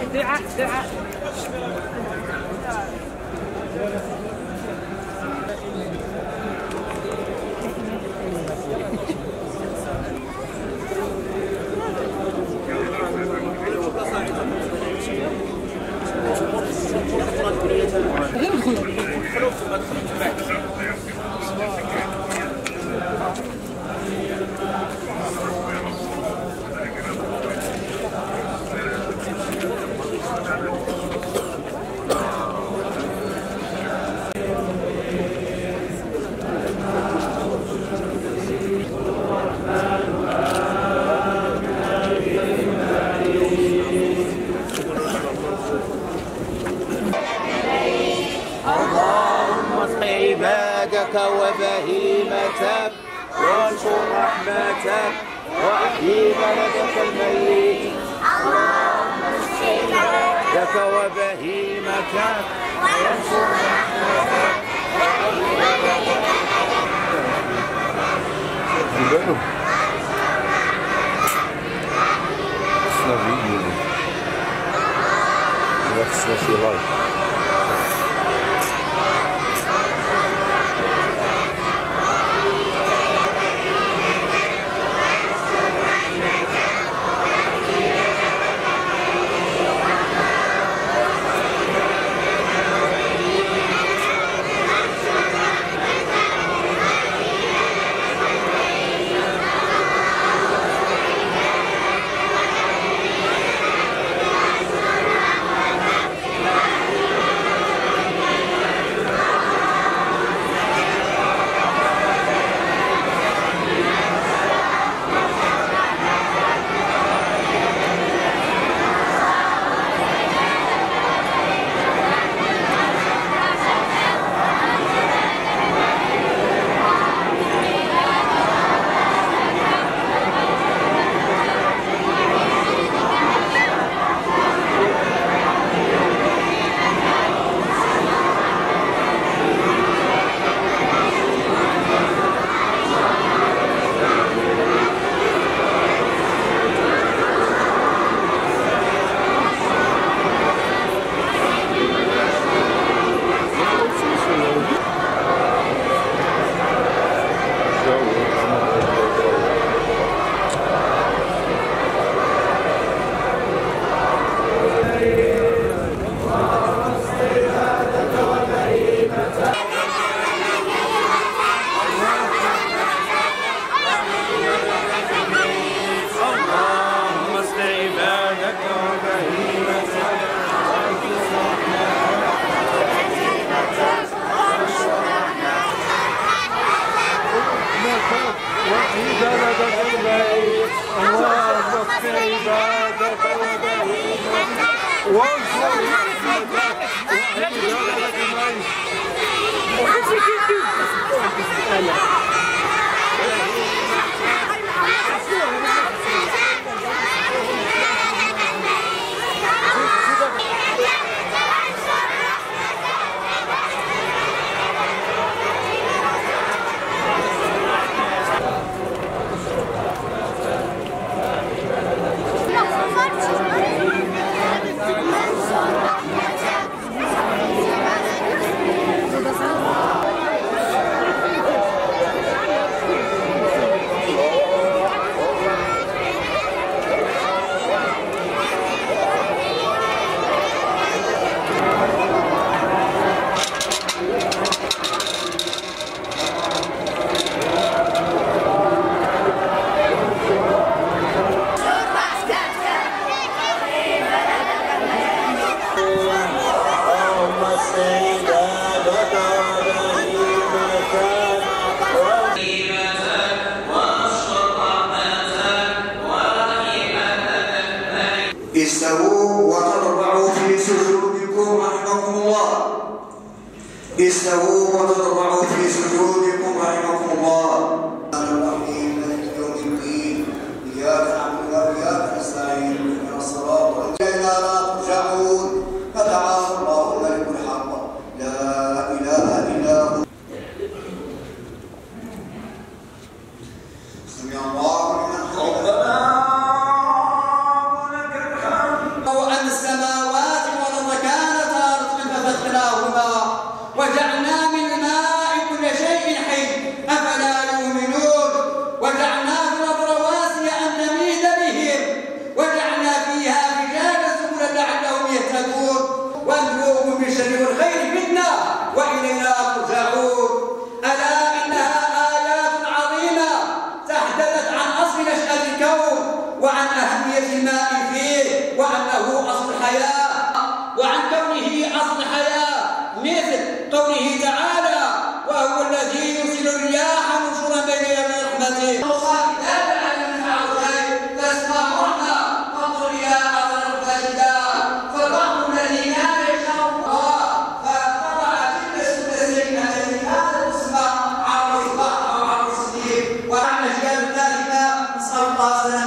عبادك وبهيمتك وانشر رحمتك واحيي بلدك الميت. اللهم اشف عبادك وبهيمتك وانشر رحمتك واحيي بلدك الميت. استووا وتضرعوا في سجودكم رحمكم الله. استووا وتضرعوا في سجودكم رحمكم الله. الرحيم مالك يوم الدين إياك نعبد وإياك نستعين اهدنا الصراط المستقيم لا ترجعون. فتعالى الله الملك الحق لا إله إلا هو. سمع الله لمن حمده. ربنا ولك الحمد. الأوصاف الدالة على منفعة الخير تسمعون فانظر إلى أثر الفاسدات فبعض الذين يشاء الله فقطع تلك السلسلة التي كانت تسمى عرض الصباح أو عرض الصديق وعن أشياء ذلك نسأل الله